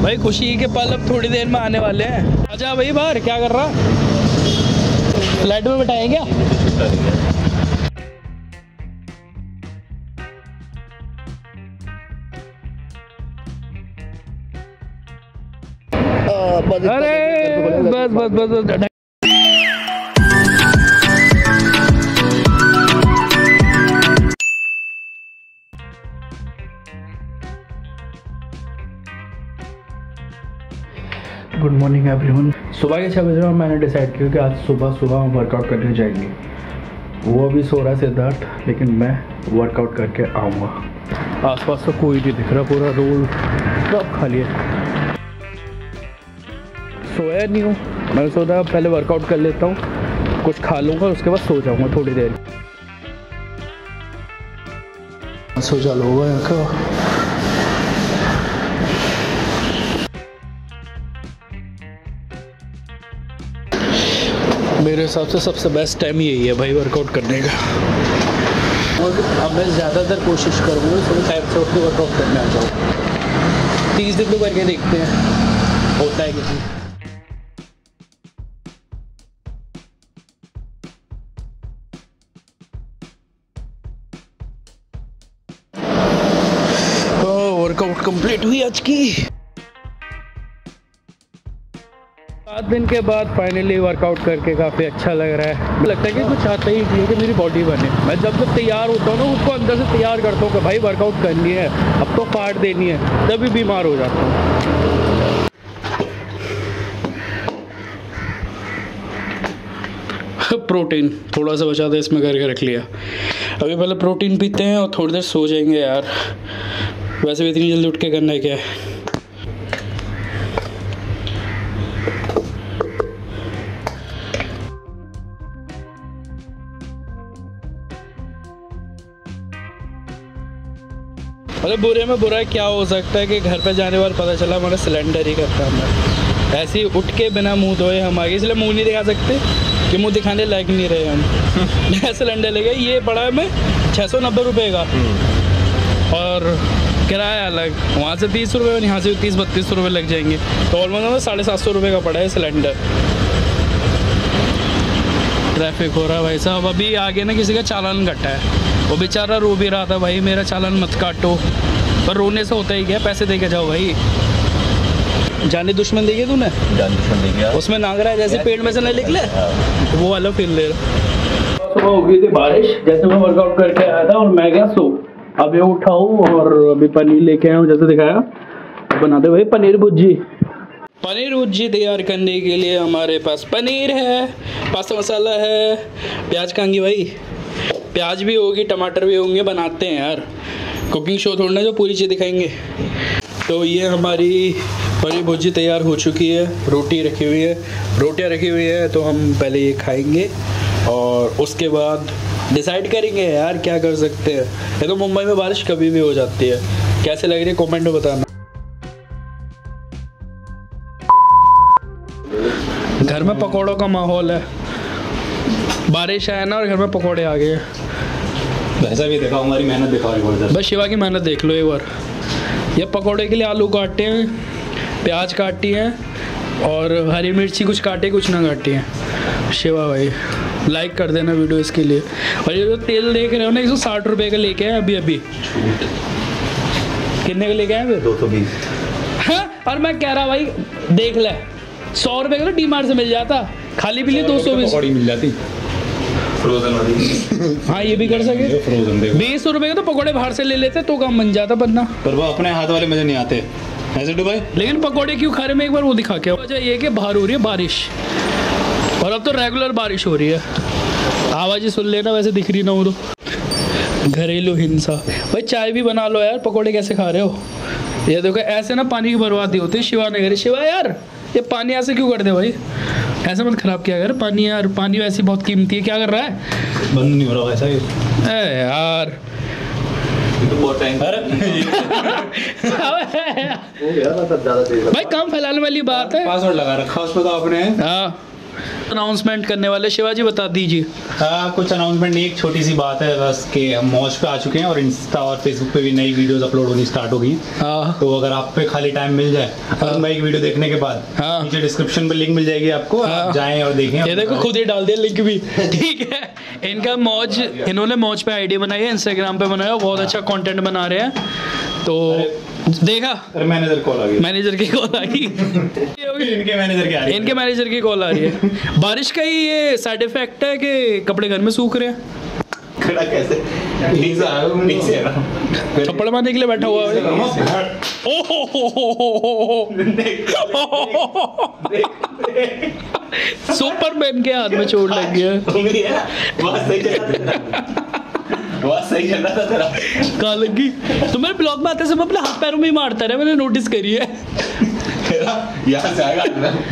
भाई खुशी के पल अब थोड़ी देर में आने वाले हैं। आजा भाई बाहर, क्या कर रहा? फ्लाइट में बैठाएं क्या? अरे बस बस बस बस। Good morning everyone. सुबह के 6 बजे और मैंने डिसाइड किया कि आज सुबह सुबह हम वर्कआउट करने जाएंगे। वो अभी सो रहा है सिद्धार्थ, लेकिन मैं वर्कआउट करके आऊँगा। आसपास तो कोई नहीं दिख रहा, पूरा रोड सब खाली है। सोया नहीं हूँ, मैंने सोचा पहले वर्कआउट कर लेता हूँ, कुछ खा लूँगा, उसके बाद सो जाऊँगा थोड़ी देर। सो जा लोगा यहाँ का। मेरे हिसाब से सबसे बेस्ट टाइम यही है भाई वर्कआउट करने का। और अब मैं ज़्यादातर कोशिश करूँगा सुबह टाइम से उठ के वर्कआउट करने आ जाऊँ। 30 दिन तो करके देखते हैं होता है कि वर्कआउट कंप्लीट हुई आज की। 7 दिन के बाद फाइनली वर्कआउट करके काफ़ी अच्छा लग रहा है। लगता है कि कुछ चाहता ही नहीं कि मेरी बॉडी बने। मैं जब तैयार होता हूँ ना, उसको अंदर से तैयार करता हूँ कि भाई वर्कआउट करनी है, अब तो फाड़ देनी है, तभी बीमार हो जाता हूँ। प्रोटीन थोड़ा सा बचा था, इसमें करके रख लिया। अभी पहले प्रोटीन पीते हैं और थोड़ी देर सो जाएंगे यार। वैसे भी इतनी जल्दी उठ के करना है क्या है। मतलब बुरे में बुरा क्या हो सकता है कि घर पे जाने वाले पता चला हमारा सिलेंडर ही करता है। ऐसे ही उठ के बिना मुंह धोए हम आगे, इसलिए मुंह नहीं दिखा सकते कि मुंह दिखाने लायक नहीं रहे हम। सिलेंडर ले गए, ये पड़ा है मैं 690 रुपये का, और किराया अलग, वहाँ से 30 रुपये और यहाँ से 30-32 रुपये लग जाएंगे, तो ऑलमोस्ट 750 रुपये का पड़ा है सिलेंडर। ट्रैफिक हो रहा है भाई साहब। अभी आगे ना किसी का चालान कटा है, वो बेचारा रो भी रहा था, भाई मेरा चालान मत काटो, पर रोने से होता ही क्या, पैसे दे के जाओ भाई। जाने दुश्मन देखिए तूने, जाने दुश्मन देखिए, उसमें नाग रहा है जैसे पेड़ में से नहीं निकले, वो वाला फील ले रहा। सुबह हो गई थी बारिश, जैसे मैं वर्कआउट करके आया था और मैं गया सो। अभी उठा हूँ और अभी पनीर लेके आया हूँ, जैसे दिखाया बनाते भाई पनीर भुर्जी। पनीर भुर्जी तैयार करने के लिए हमारे पास पनीर है, पास्ता मसाला है, प्याज खाएंगे भाई, प्याज भी होगी, टमाटर भी होंगे, बनाते हैं यार, कुकिंग शो थोड़ा जो पूरी चीज़ दिखाएंगे। तो ये हमारी पनीर भुर्जी तैयार हो चुकी है, रोटी रखी हुई है, रोटियां रखी हुई है, तो हम पहले ये खाएंगे और उसके बाद डिसाइड करेंगे यार क्या कर सकते हैं। ये तो मुंबई में बारिश कभी भी हो जाती है। कैसे लग रही है कमेंट में बताना। घर में पकौड़ों का माहौल है, बारिश आया ना और घर में पकौड़े आ गए। वैसा भी देखा, हमारी मेहनत दिखाओ, बस शिवा की मेहनत देख लो एक बार। ये पकौड़े के लिए आलू काटे हैं, प्याज काटी है और हरी मिर्ची कुछ काटे कुछ ना काटी है। शिवा भाई लाइक कर देना वीडियो इसके लिए। और ये जो तेल देख रहे हो ना, 160 रुपये का लेके आए अभी अभी। कितने का लेके आए? 220। हाँ, और मैं कह रहा भाई देख ले, 100 रुपये का तो डी-मार्ट से मिल जाता, खाली पीली 220 मिल जाती फ्रोजन वाली। हाँ ये भी कर सके, फ्रोजन 20 रुपये का तो पकौड़े बाहर से ले लेते तो काम बन जाता बनना, पर वो अपने हाथ वाले मजे नहीं आते ऐसे भाई। लेकिन पकौड़े क्यों खा रहे में एक बार वो दिखा के। वजह ये कि बाहर हो रही है बारिश, और अब तो रेगुलर बारिश हो रही है। आवाज़ सुन लेना, वैसे दिख रही ना हो तो। घरेलू हिंसा भाई, चाय भी बना लो यार, पकौड़े कैसे खा रहे हो? ये देखो ऐसे ना पानी की बर्बादी होती है। शिवा ने करी, शिवा यार ये पानी ऐसे क्यों कर दे भाई, ऐसे मत खराब किया कर पानी यार, पानी वैसे बहुत कीमती है। क्या कर रहा है? बंद नहीं हो रहा वैसा ही यार, तो बहुत टाइम भाई काम फैलाने वाली बात है। पासवर्ड लगा रखा उसमें तो आपने। हाँ अनाउंसमेंट करने वाले शिवाजी, बता दीजिए। कुछ अनाउंसमेंट नहीं, एक छोटी सी बात है बस कि हम मौज पे आ चुके हैं और इंस्टा और फेसबुक पे भी नई वीडियोस अपलोड होनी स्टार्ट हो गई। तो अगर आप पे खाली टाइम मिल जाए अरुण भाई की वीडियो देखने के बाद, नीचे डिस्क्रिप्शन पे लिंक मिल जाएगी आपको, आप जाएं और देखें। ये देखो खुद ही डाल दिया लिंक भी। ठीक है, इनका मौज, इन्होंने मौज पे आईडी बनाई है, इंस्टाग्राम पे बनाया, बहुत अच्छा कंटेंट बना रहे हैं। तो देखा, मैनेजर कॉल आ गई, मैनेजर की कॉल आ गई। इनके मैनेजर की आ रही है, इनके मैनेजर की कॉल आ रही है। बारिश का ही ये साइड इफेक्ट है कि कपड़े घर में सूख रहे हैं। खड़ा कैसे नीचे है ना, थप्पड़ मारने के लिए बैठा हुआ है। सुपरमैन के हाथ में चोट लग गया। सही चल रहा था तेरा। कहाँ लगी? तो मेरे ब्लॉग में आते समय अपने हाथ पैरों में ही मारता रहा, मैंने नोटिस करी है। यहाँ से आएगा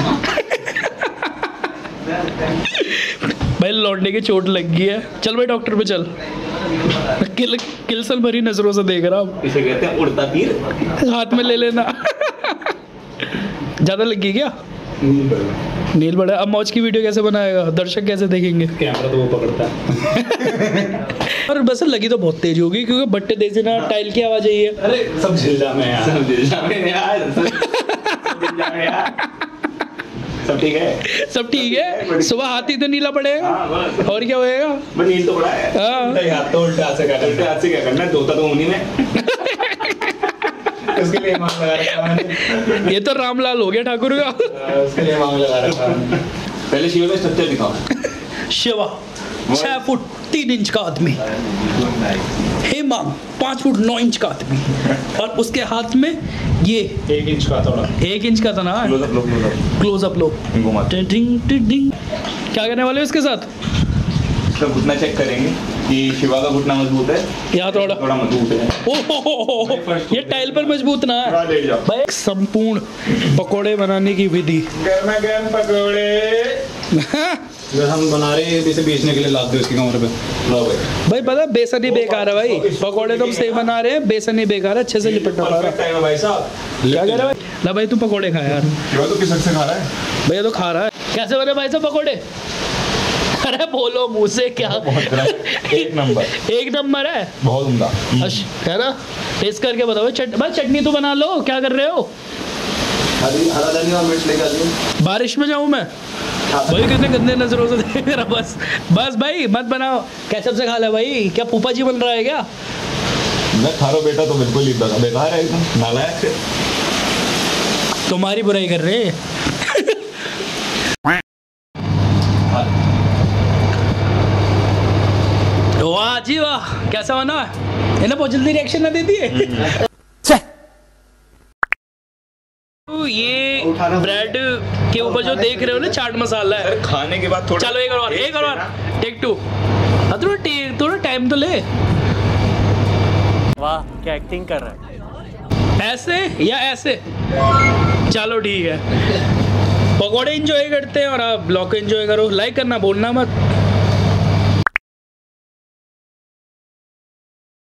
भाई लौटने की चोट लग गई है, चल भाई डॉक्टर पे चल। किलसन भरी नजरों से देख रहा हूँ। इसे कहते हैं उड़ता तीर, हाथ में ले लेना। ज्यादा लगी क्या? नील बड़ा। अब मौज की वीडियो कैसे बनाएगा, दर्शक कैसे देखेंगे? कैमरा तो वो पकड़ता है। और बस लगी तो बहुत तेज होगी क्योंकि बट्टे देसी ना टाइल की आवाज आई है। अरे सब झिल्ला में यार, सब झिल्ला में यार, सब ठीक है, सब ठीक है। सुबह हाथी तो नीला पड़ेगा और क्या होएगा? नील तो बड़ा है। हाथ तो उल्टे हाथ से क्या करना, उल्टे हाथ से क्या करना, धोता तो उन्हीं में। उसके लिए मांग लगा रखा मैंने। ये तो रामलाल हो गया ठाकुर का। उसके लिए मांग लगा रखा। पहले शिवा का स्ट्रक्चर दिखाओ। शिवा 6 फुट 3 इंच का आदमी, हेमांग 5 फुट 9 इंच का आदमी, और उसके हाथ में ये 1 इंच का, थोड़ा 1 इंच का था ना। क्लोज अप लो। क्या करने वाले हो इसके साथ? इसका घुटना चेक करेंगे कि शिवा का घुटना मजबूत है, यहाँ थोड़ा मजबूत है। ओहो, ये टाइल पर मजबूत ना है भाई। संपूर्ण पकोड़े बनाने की विधि। गर्मा गर्म पकोड़े हम बना रहे हैं, इसे बेचने के लिए लाद दो इसकी कमर पे। भाई पता बेसन ही बेकार है भाई, पकोड़े तो हम सही बना रहे हैं, बेसन ही बेकार है, अच्छे से लिपटना पा रहा है भाई साहब। क्या कह रहे भाई? ला भाई तू पकोड़े खा यार। तो किस से खा रहा है भैया? तो खा रहा है। कैसे बने भाई साहब पकोड़े? अरे बोलो मुंह से क्या। एक नंबर है, बहुत उम्दा है ना। टेस्ट करके बताओ। भाई चटनी तो बना लो, क्या कर रहे हो? हरा धनिया और मिर्च लेकर आइए। बारिश में जाऊं मैं भाई? कितने गंदे नजरों से देख रहा। बस भाई मत बनाओ, केचप से खा ले भाई। क्या फूफा जी बन रहा है क्या? मैं खा रहा हूं बेटा, तो बिल्कुल ही बेकार है, एकदम नालायक है। तुम्हारी बुराई कर रहे हैं। वाह जी वाह, कैसा बना? इन्हें बहुत जल्दी रिएक्शन ना देती है। ये ब्रेड के ऊपर जो देख रहे हो ना चाट मसाला है, खाने के बाद थोड़ा। चलो एक और टेक 2। थोड़ा टाइम तो ले। वाह क्या एक्टिंग कर रहा है। ऐसे या ऐसे? चलो ठीक है। पकौड़े एंजॉय करते हैं और आप ब्लॉग को एंजॉय करो। लाइक करना भूलना मत।